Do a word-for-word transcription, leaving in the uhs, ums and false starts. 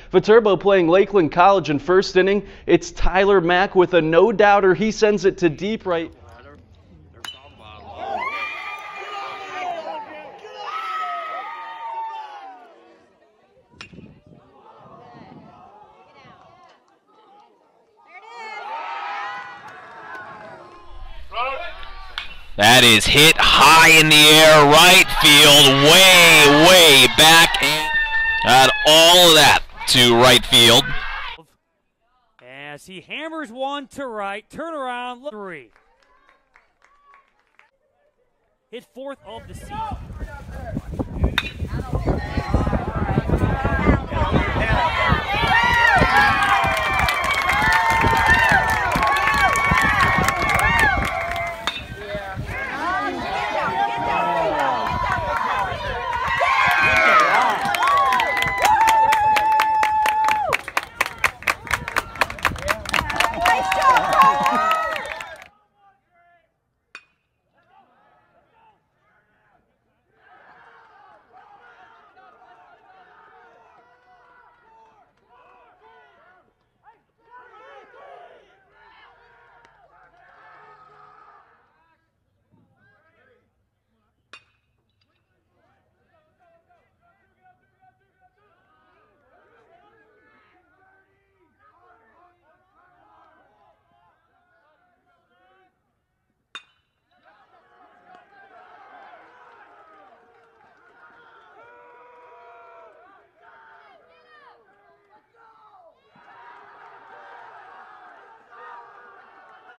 Viterbo playing Lakeland College in first inning. It's LaMack with a no-doubter. He sends it to deep right. That is hit high in the air, right field, way, way back, and got all of that to right field. As he hammers one to right, turn around, three. Hit fourth of the season.